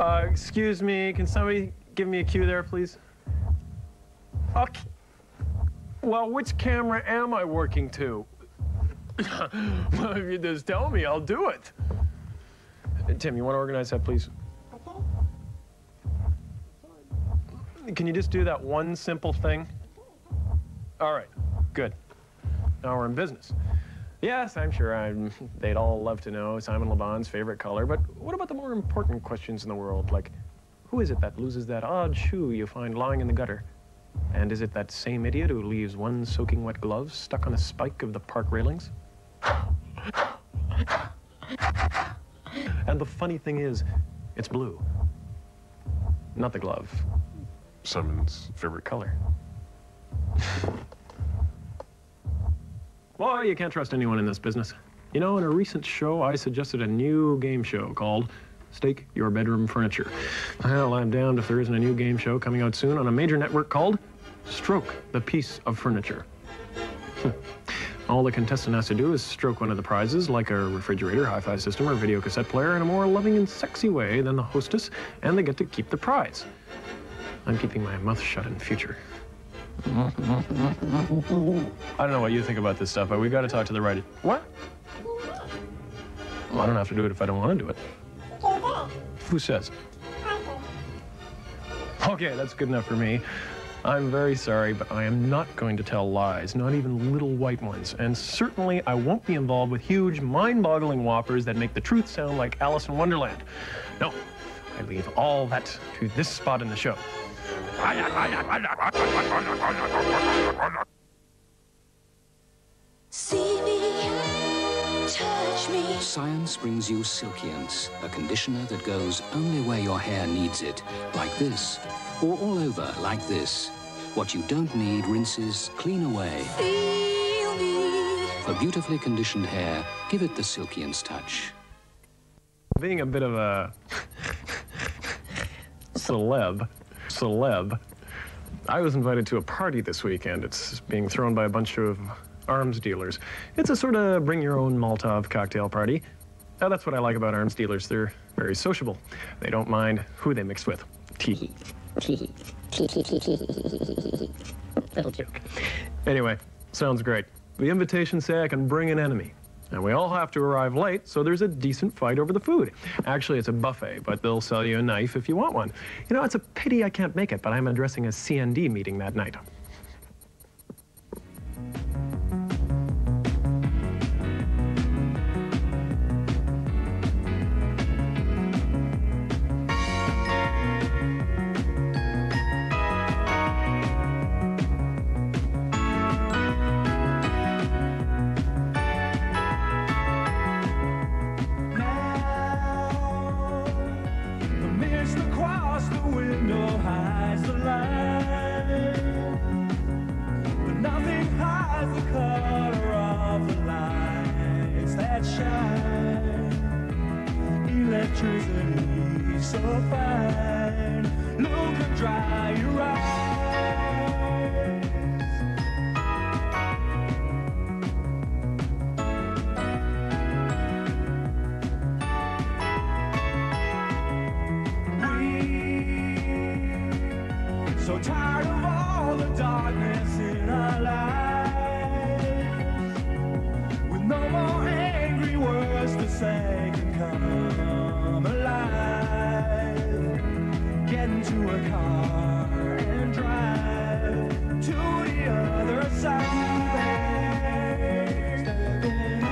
Excuse me, can somebody give me a cue there, please? Okay. Well, which camera am I working to? Well, if you just tell me, I'll do it. Tim, you want to organize that, please? Can you just do that one simple thing? All right, good. Now we're in business. Yes, I'm sure they'd all love to know Simon Le Bon's favorite color, but what about the more important questions in the world, like who is it that loses that odd shoe you find lying in the gutter? And is it that same idiot who leaves one soaking wet glove stuck on a spike of the park railings? And the funny thing is, it's blue, not the glove. Simon's favorite color. Well, you can't trust anyone in this business. You know, in a recent show, I suggested a new game show called Stake Your Bedroom Furniture. Well, I'm damned if there isn't a new game show coming out soon on a major network called Stroke the Piece of Furniture. All the contestant has to do is stroke one of the prizes, like a refrigerator, hi-fi system, or video cassette player, in a more loving and sexy way than the hostess, and they get to keep the prize. I'm keeping my mouth shut in future. I don't know what you think about this stuff, but we got to talk to the writer. What? Well, I don't have to do it if I don't want to do it. Who says? Okay, that's good enough for me. I'm very sorry, but I am not going to tell lies, not even little white ones. And certainly I won't be involved with huge, mind-boggling whoppers that make the truth sound like Alice in Wonderland. No, I leave all that to this spot in the show. See me, touch me. Science brings you Silkience, a conditioner that goes only where your hair needs it, like this, or all over like this. What you don't need rinses clean away. Feel me. For beautifully conditioned hair, give it the Silkience touch. Being a bit of a celeb, I was invited to a party this weekend. It's being thrown by a bunch of arms dealers. It's a sort of bring-your-own Molotov cocktail party. Now, that's what I like about arms dealers. They're very sociable. They don't mind who they mix with. Little joke. Anyway, sounds great. The invitations say I can bring an enemy. And we all have to arrive late, so there's a decent fight over the food. Actually, it's a buffet, but they'll sell you a knife if you want one. You know, it's a pity I can't make it, but I'm addressing a CND meeting that night. Electricity so fine, look and dry your eyes. We're so tired of all the darkness in our lives, with no more angry words to say can come alive. Get into a car and drive to the other side. Stepping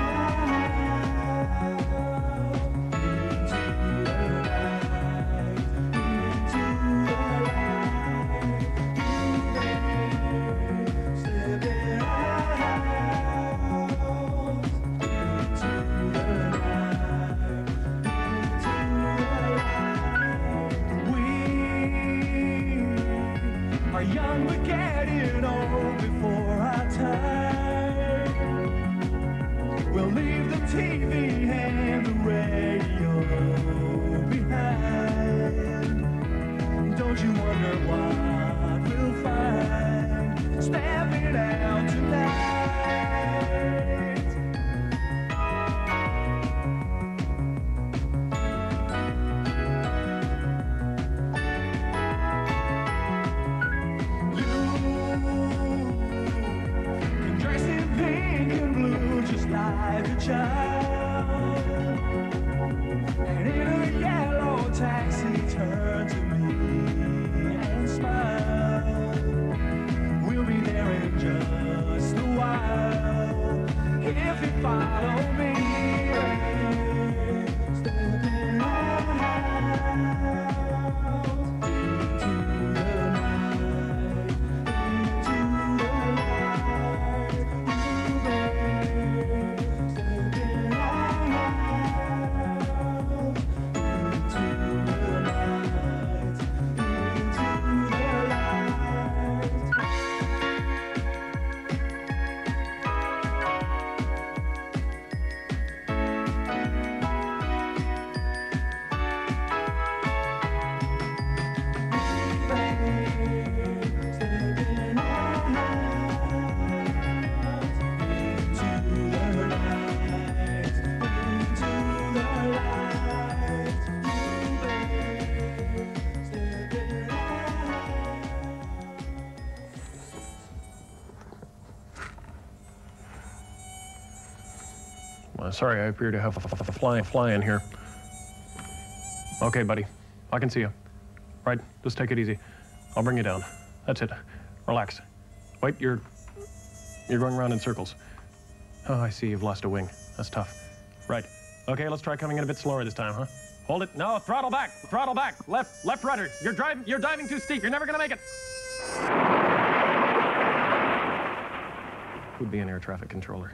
Sorry, I appear to have a fly in here. Okay, buddy. I can see you. Right, just take it easy. I'll bring you down. That's it. Relax. Wait, you're going around in circles. Oh, I see you've lost a wing. That's tough. Right. Okay, let's try coming in a bit slower this time, huh? Hold it. No, throttle back. Throttle back. Left rudder. You're diving too steep. You're never gonna make it. Would be an air traffic controller.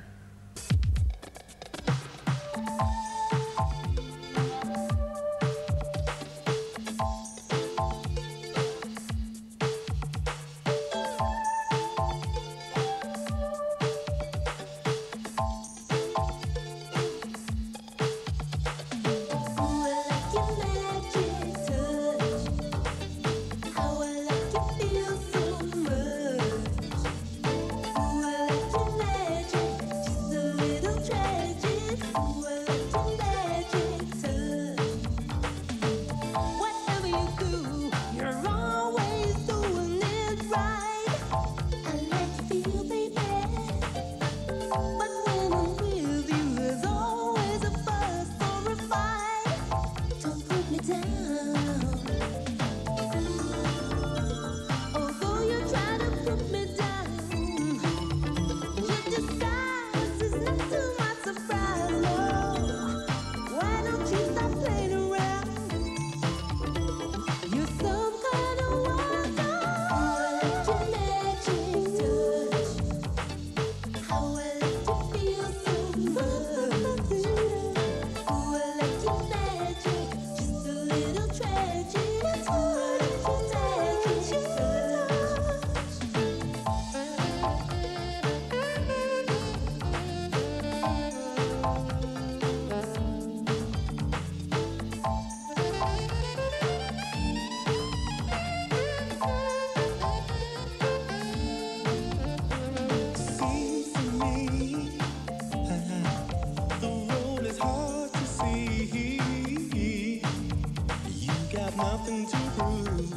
Nothing to prove.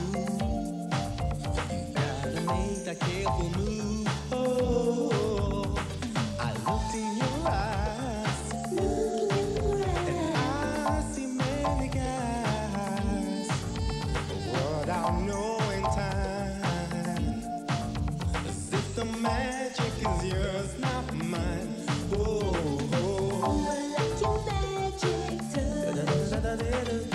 Gotta make that careful move. Oh, I looked in your eyes, and I see many guys. What I'll know in time, as if the magic is yours, not mine. Oh, like your magic touch.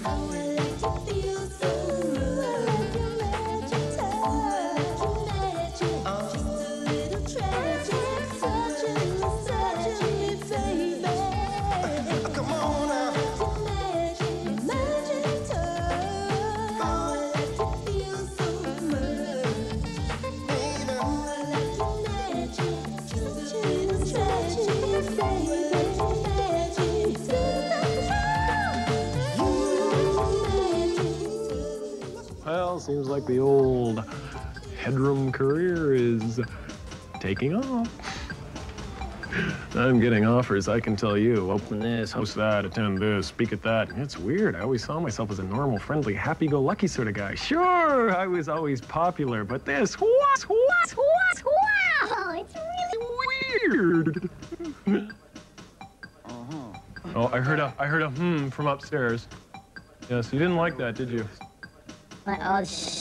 Well, seems like the old Headroom career is taking off. I'm getting offers, I can tell you. Open this, host that, attend this, speak at that. It's weird. I always saw myself as a normal, friendly, happy-go-lucky sort of guy. Sure, I was always popular, but this, what? Wow, it's really weird. Oh, I heard a hmm from upstairs. Yes, you didn't like that, did you? What? Oh,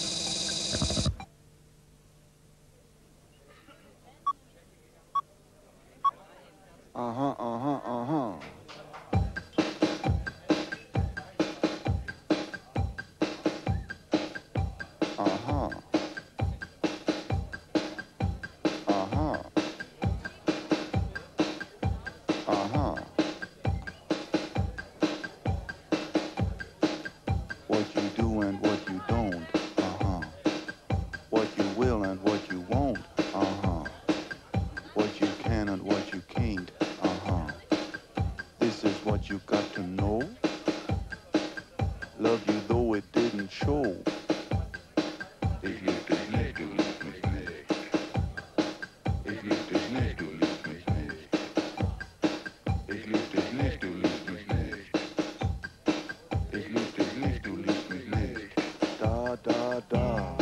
What you do and what you don't, What you will and what you won't, What you can and what you can't, This is what you got to know. Love you though it didn't show. Ich lieb dich nicht, du liebst mich nicht. Ich lieb dich nicht, du liebst mich nicht. Ich lieb dich nicht, du liebst mich nicht. Ich lieb dich nicht, du liebst mich nicht. Da, da, da.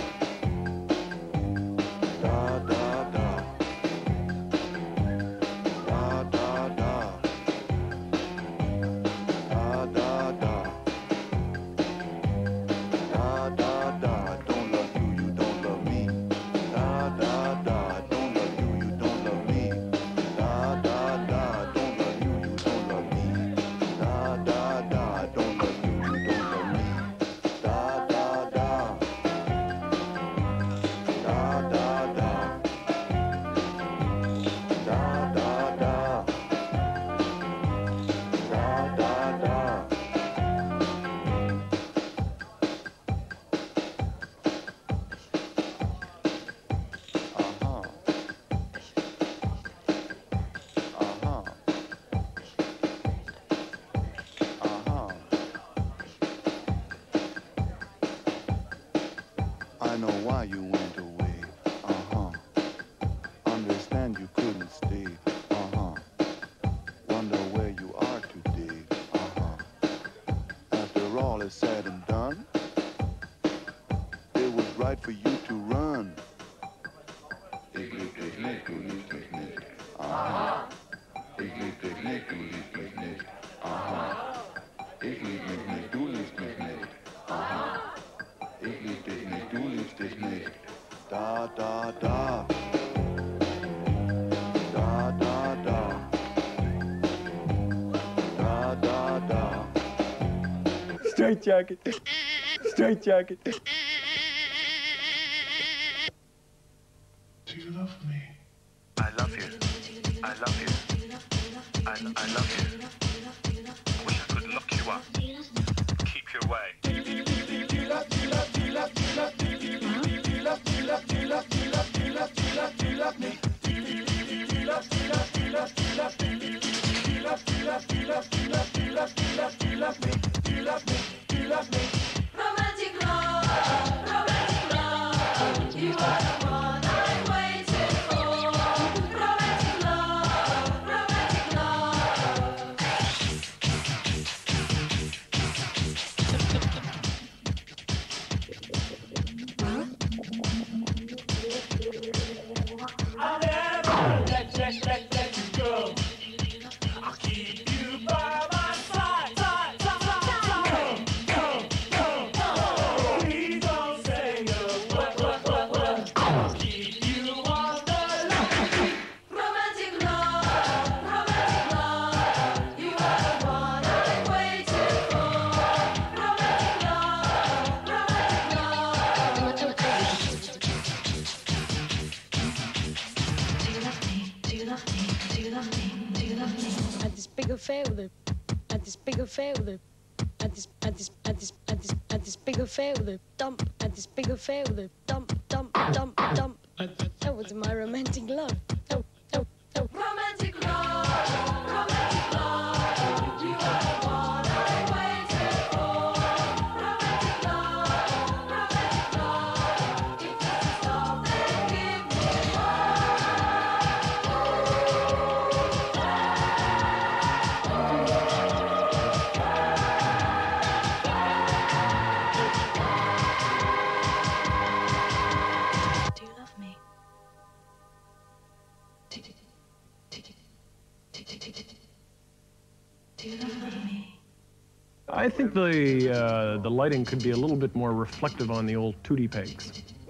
Da, da, da. Da, da, da. is said and done, it was right for you to run. Ich lieb dich nicht, du liebst mich nicht. Aha. Ich lieb dich nicht, du liebst mich nicht. Aha. Ich lieb mich nicht, du liebst mich nicht. Aha. Ich lieb dich nicht, du liebst dich nicht. Da, da, da. Da, da, da. Da, da, da. Straight jacket. Straight jacket. Do you love me? I love you. I love you. I love you. I wish I could lock you up. Keep you away. Romantic love, you are the one I'm waiting for. Romantic love, romantic love. I'll never let you go. I'll keep you by my side. Please don't say no. What? I'll keep you on the line. Romantic love, you are the one I'm waiting for. Romantic love, At this big affair with a dump, at this big affair with a dump. That was my romantic love. romantic love, you are the one I'm waiting for. Romantic love, if it's stop, then give me Do you love me? Do you love me? I think the lighting could be a little bit more reflective on the old tootie pegs.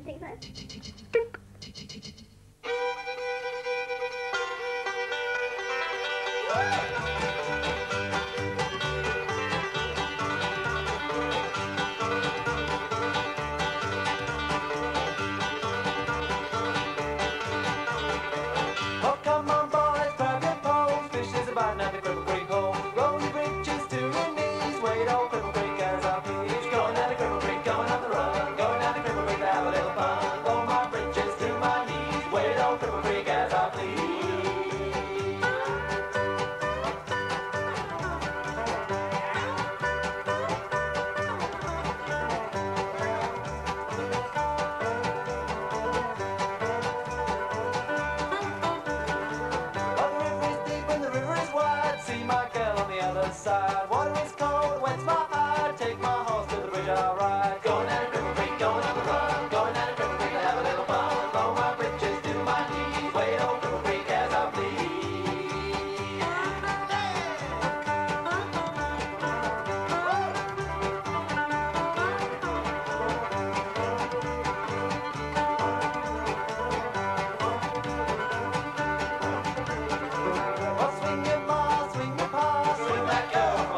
Oh, come on, boys, grab your poles. Fish is about now the Cripple Creek hole. Roll your bridges to your knees. Wade old Cripple Creek as I please. Going down the Cripple Creek, going on the run. Going down the Cripple Creek to have a little fun. Roll my bridges to my knees. Wade old Cripple Creek as I please. Oh, the river is deep and the river is wide. See my girl on the other side. Water is cold, wet's my hide. Take my horse to the bridge, I'll ride. Going down the Cripple Creek, going on the run. Going down the Cripple Creek to have a little fun. Roll my bridges to my knees. Wade old Cripple Creek as I please. Oh, swing your ma, swing your pa, swing that girl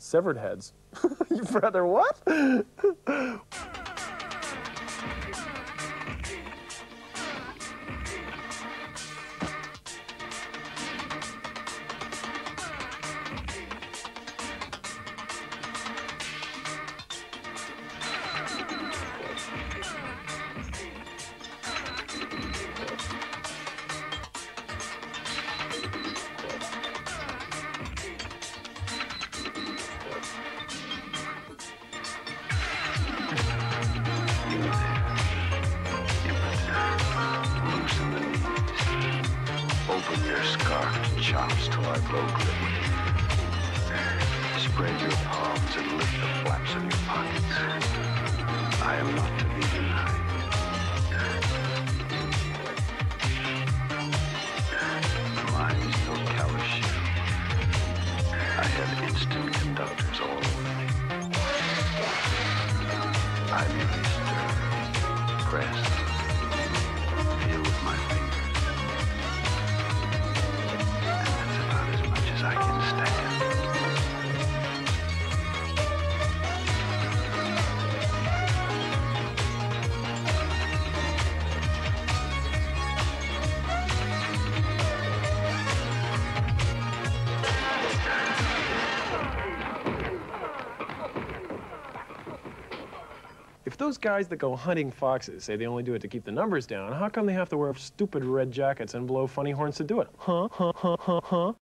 Severed heads. You'd rather what? Open your scarfed chops till I blow grip. Spread your palms and lift the flaps of your pockets. I am not to be denied. Mine is no callous shell. I have instant conductors all over me. I merely stir, press, feel with my fingers. As much as I can stand. If those guys that go hunting foxes say they only do it to keep the numbers down, how come they have to wear stupid red jackets and blow funny horns to do it? Huh?